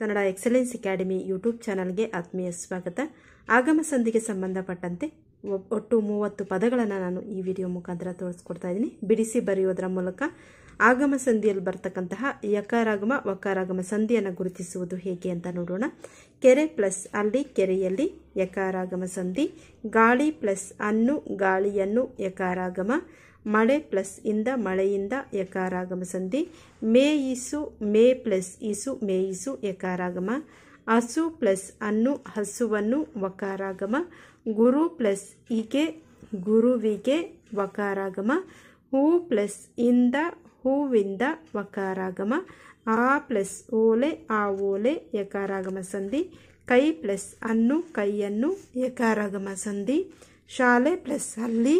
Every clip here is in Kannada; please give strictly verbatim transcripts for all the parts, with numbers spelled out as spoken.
ಕನ್ನಡ ಎಕ್ಸಲೆನ್ಸ್ ಅಕಾಡೆಮಿ ಯೂಟ್ಯೂಬ್ ಚಾನಲ್ಗೆ ಆತ್ಮೀಯ ಸ್ವಾಗತ. ಆಗಮ ಸಂಧಿಗೆ ಸಂಬಂಧಪಟ್ಟಂತೆ ಒಟ್ಟು ಮೂವತ್ತು ಪದಗಳನ್ನು ನಾನು ಈ ವಿಡಿಯೋ ಮುಖಾಂತರ ತೋರಿಸ್ಕೊಡ್ತಾ ಇದ್ದೀನಿ. ಬಿಡಿಸಿ ಬರೆಯೋದರ ಮೂಲಕ ಆಗಮ ಸಂಧಿಯಲ್ಲಿ ಬರ್ತಕ್ಕಂತಹ ಯಕಾರಾಗಮ ವಕಾರಾಗಮ ಸಂಧಿಯನ್ನು ಗುರುತಿಸುವುದು ಹೇಗೆ ಅಂತ ನೋಡೋಣ. ಕೆರೆ ಪ್ಲಸ್ ಅಲ್ಲಿ ಕೆರೆಯಲ್ಲಿ ಯಕಾರಾಗಮ ಸಂಧಿ. ಗಾಳಿ ಪ್ಲಸ್ ಅನ್ನು ಗಾಳಿಯನ್ನು ಯಕಾರಾಗಮ. ಮಳೆ ಪ್ಲಸ್ ಇಂದ ಮಳೆಯಿಂದ ಯಕಾರಾಗಮ ಸಂಧಿ. ಮೇಯಿಸು ಮೇ ಪ್ಲಸ್ ಇಸು ಮೇಯಿಸು ಯಕಾರಾಗಮ. ಹಸು ಪ್ಲಸ್ ಅನ್ನು ಹಸುವನ್ನು ವಕಾರಾಗಮ. ಗುರು ಪ್ಲಸ್ ಇಗೆ ಗುರುವಿಗೆ ವಕಾರಾಗಮ. ಹೂ ಪ್ಲಸ್ ಇಂದ ಹೂವಿಂದ ವಕಾರಾಗಮ. ಆ ಪ್ಲಸ್ ಓಲೆ ಆ ಓಲೆ ಯಕಾರಾಗಮ ಸಂಧಿ. ಕೈ ಪ್ಲಸ್ ಅನ್ನು ಕೈಯನ್ನು ಯಕಾರಾಗಮ ಸಂಧಿ. ಶಾಲೆ ಪ್ಲಸ್ ಅಲ್ಲಿ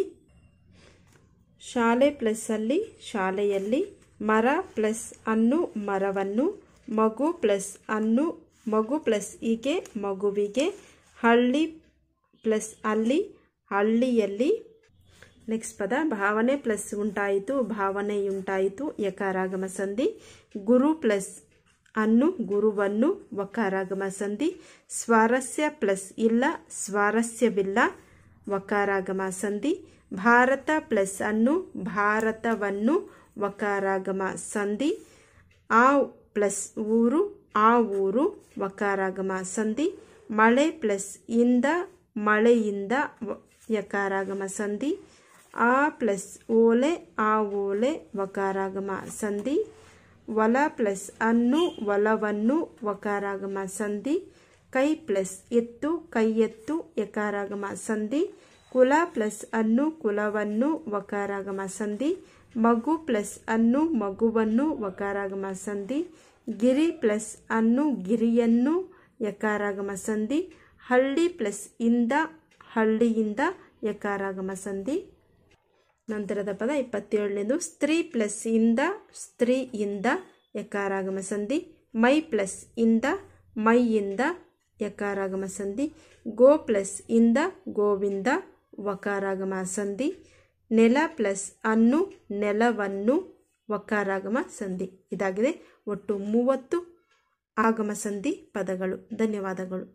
ಶಾಲೆ ಪ್ಲಸ್ ಅಲ್ಲಿ ಶಾಲೆಯಲ್ಲಿ. ಮರ ಪ್ಲಸ್ ಅನ್ನು ಮರವನ್ನು. ಮಗು ಪ್ಲಸ್ ಅನ್ನು ಮಗು ಪ್ಲಸ್ ಹೀಗೆ ಮಗುವಿಗೆ. ಹಳ್ಳಿ ಪ್ಲಸ್ ಅಲ್ಲಿ ಹಳ್ಳಿಯಲ್ಲಿ. ನೆಕ್ಸ್ಟ್ ಪದ ಭಾವನೆ ಪ್ಲಸ್ ಉಂಟಾಯಿತು ಭಾವನೆಯುಂಟಾಯಿತು ಯಕಾರಾಗಮ ಸಂಧಿ. ಗುರು ಪ್ಲಸ್ ಅನ್ನು ಗುರುವನ್ನು ವಕಾರಾಗಮ ಸಂಧಿ. ಸ್ವಾರಸ್ಯ ಪ್ಲಸ್ ಇಲ್ಲ ಸ್ವಾರಸ್ಯವಿಲ್ಲ ವಕಾರಾಗಮ ಸಂಧಿ. ಭಾರತ ಪ್ಲಸ್ ಅನ್ನು ಭಾರತವನ್ನು ವಕಾರಾಗಮ ಸಂಧಿ. ಆ ಪ್ಲಸ್ ಊರು ಆ ಊರು ವಕಾರಾಗಮ ಸಂಧಿ. ಮಳೆ ಪ್ಲಸ್ ಇಂದ ಮಳೆಯಿಂದ ಯಕಾರಾಗಮ ಸಂಧಿ. ಆ ಪ್ಲಸ್ ಓಲೆ ಆ ಓಲೆ ವಕಾರಾಗಮ ಸಂಧಿ. ಹೊಲ ಪ್ಲಸ್ ಅನ್ನು ಹೊಲವನ್ನು ವಕಾರಾಗಮ ಸಂಧಿ. ಕೈ ಪ್ಲಸ್ ಎತ್ತು ಕೈಯೆತ್ತು ಯಕಾರಾಗಮ ಸಂಧಿ. ಕುಲ ಪ್ಲಸ್ ಅನ್ನು ಕುಲವನ್ನು ವಕಾರಾಗಮ ಸಂಧಿ. ಮಗು ಪ್ಲಸ್ ಅನ್ನು ಮಗುವನ್ನು ವಕಾರಾಗಮ ಸಂಧಿ. ಗಿರಿ ಪ್ಲಸ್ ಅನ್ನು ಗಿರಿಯನ್ನು ಯಕಾರಾಗಮ ಸಂಧಿ. ಹಳ್ಳಿ ಪ್ಲಸ್ ಇಂದ ಹಳ್ಳಿಯಿಂದ ಯಕಾರಾಗಮ ಸಂಧಿ. ನಂತರದ ಪದ ಇಪ್ಪತ್ತೇಳನೇದು. ಸ್ತ್ರೀ ಪ್ಲಸ್ ಇಂದ ಸ್ತ್ರೀಯಿಂದ ಯಕಾರಾಗಮ ಸಂಧಿ. ಮೈ ಪ್ಲಸ್ ಇಂದ ಮೈಯಿಂದ ಯಕಾರಾಗಮ ಸಂಧಿ. ಗೋ ಪ್ಲಸ್ ಇಂದ ಗೋವಿಂದ ವಕಾರಾಗಮ ಸಂಧಿ. ನೆಲ ಪ್ಲಸ್ ಅನ್ನು ನೆಲವನ್ನು ವಕಾರಾಗಮ ಸಂಧಿ. ಇದಾಗಿದೆ ಒಟ್ಟು ಮೂವತ್ತು ಆಗಮ ಸಂಧಿ ಪದಗಳು. ಧನ್ಯವಾದಗಳು.